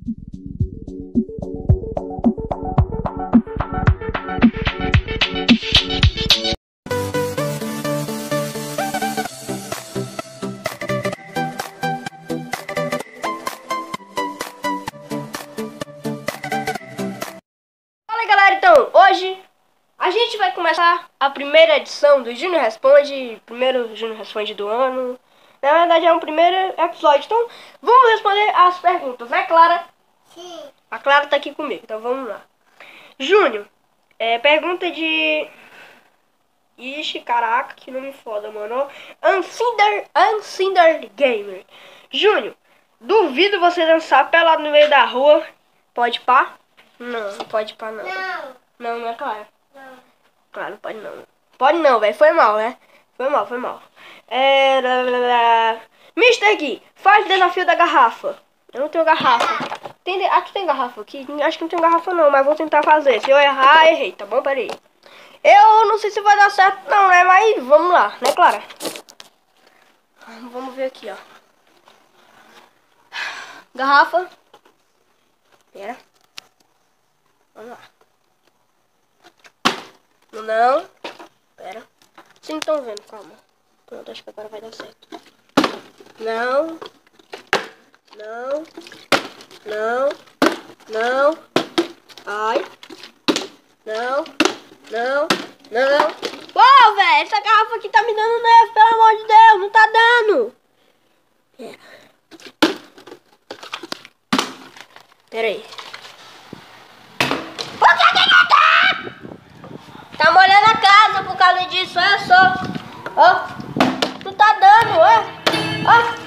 Fala galera, então, hoje a gente vai começar a primeira edição do Júnior Responde, primeiro Júnior Responde do ano. Na verdade é um primeiro episódio, então vamos responder as perguntas, né Clara? Sim. A Clara tá aqui comigo, então vamos lá. Júnior, pergunta de... Ixi, caraca, que nome foda, mano. Uncinder Gamer. Júnior, duvido você dançar pelado no meio da rua. Pode pá? Não, não pode pá não. Não. Não é Clara. Não. Claro, pode não. Pode não, velho. Foi mal, né? Foi mal. Mr. Gui, faz o desafio da garrafa. Eu não tenho garrafa. Tu tem garrafa aqui? Acho que não tem garrafa não, mas vou tentar fazer. Se eu errar, errei, tá bom? Peraí. Eu não sei se vai dar certo não, né? Mas vamos lá, né, Clara? Vamos ver aqui, ó. Garrafa. Pera. Vamos lá. Não. Pera. Vocês não estão vendo, calma. Pronto, acho que agora vai dar certo. Não. Ai. Não. Pô, velho, essa garrafa aqui tá me dando nervo, pelo amor de Deus, não tá dando. Pera aí. Por que não tá? Tá molhando a casa por causa disso, olha só. Ó, não tá dando, ó.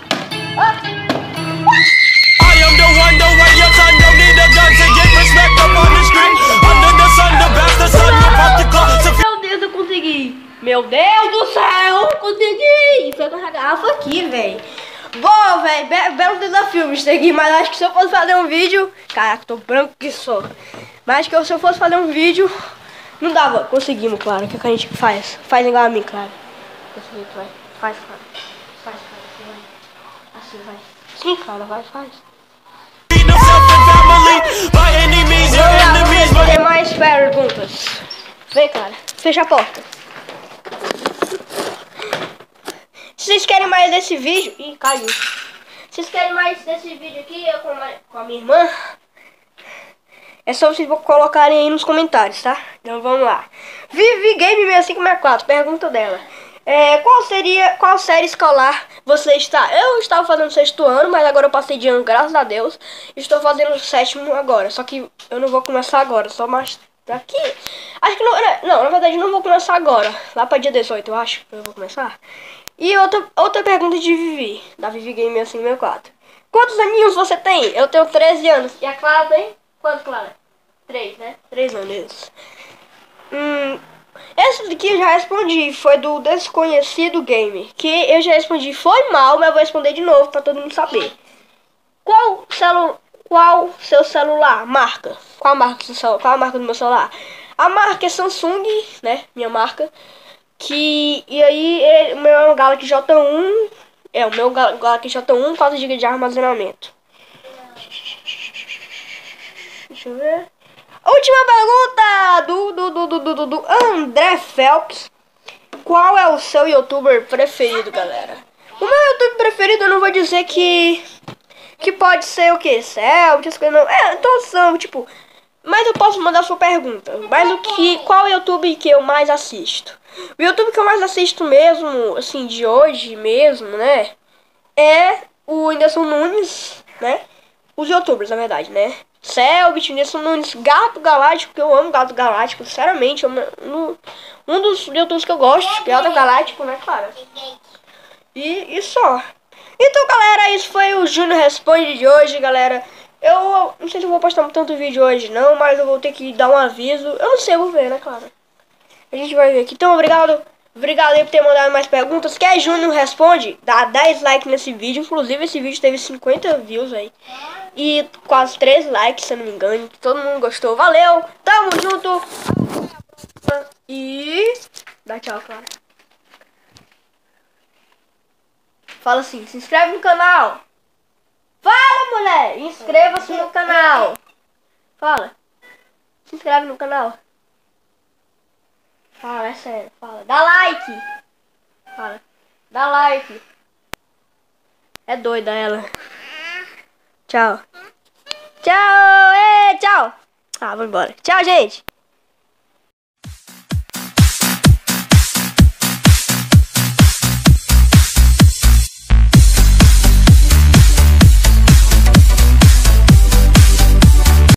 I am the one, the way your son don't need a gun to get respect up on the street. Under the sun, the best, the sun, you pop the clock to... Meu Deus, eu consegui. Meu Deus do céu, consegui. Foi com essa garrafa aqui, velho. Boa, velho, belo desafio, Mr. Gui. Mas acho que se eu fosse fazer um vídeo... Caraca, tô branco que sou. Mas acho que se eu fosse fazer um vídeo... Não dava. Conseguimos, claro. O que a gente faz? Faz igual a mim, claro. Consegui, vai. Faz, claro. Faz, vai. Assim, vai. Sim, cara, vai, faz. Tem mais perguntas. Vem, cara. Fecha a porta. Se vocês querem mais desse vídeo... Ih, caiu. Se vocês querem mais desse vídeo aqui, eu com a minha irmã... É só vocês colocarem aí nos comentários, tá? Então vamos lá. Vivi Game 6564, pergunta dela. Qual série escolar você está? Eu estava fazendo 6º ano, mas agora eu passei de ano, graças a Deus. Estou fazendo o 7º agora, só que eu não vou começar agora, só mais daqui. Acho que não, na verdade não vou começar agora. Lá para dia 18, eu acho que eu vou começar. E outra pergunta de Vivi, da Vivi Game 6564. Quantos aninhos você tem? Eu tenho 13 anos. E a Clara tem? Quanto, Clara? 3, né? 3 anos. Essa daqui eu já respondi. Foi do Desconhecido Game. Que eu já respondi. Foi mal, mas eu vou responder de novo pra todo mundo saber. Qual seu celular? Marca. Qual a marca do seu celular? Qual a marca do meu celular? A marca é Samsung, né? Minha marca. E aí, o meu é um Galaxy J1. O meu Galaxy J1, 4 GB de armazenamento. Deixa eu ver. Última pergunta do André Phelps. Qual é o seu youtuber preferido, galera? O meu youtuber preferido eu não vou dizer que pode ser o que? Selbit, essas coisas não. Todos são, tipo. Mas eu posso mandar sua pergunta. Mas qual é o YouTube que eu mais assisto? O YouTube que eu mais assisto mesmo, assim, de hoje mesmo, né? É o Whindersson Nunes, né? Os youtubers, na verdade, né? Selbit, Whindersson Nunes, Gato Galáctico, que eu amo Gato Galáctico, sinceramente, um dos youtubers que eu gosto, Gato Galáctico, né, claro. E só. Então, galera, isso foi o Júnior Responde de hoje, galera. Eu não sei se eu vou postar tanto vídeo hoje, não, mas eu vou ter que dar um aviso. Eu não sei, eu vou ver, né, claro. A gente vai ver aqui. Então, obrigado aí por ter mandado mais perguntas. Quer Júnior Responde? Dá 10 likes nesse vídeo. Inclusive, esse vídeo teve 50 views aí. E quase 3 likes, se eu não me engano. Todo mundo gostou. Valeu! Tamo junto! E... dá tchau, Clara. Fala assim, se inscreve no canal. Fala, mulher! Inscreva-se no canal. Fala. Se inscreve no canal. Fala, é sério. Fala. Dá like. Fala. Dá like. É doida ela. Tchau. Tchau. Tchau. Ah, vou embora. Tchau, gente.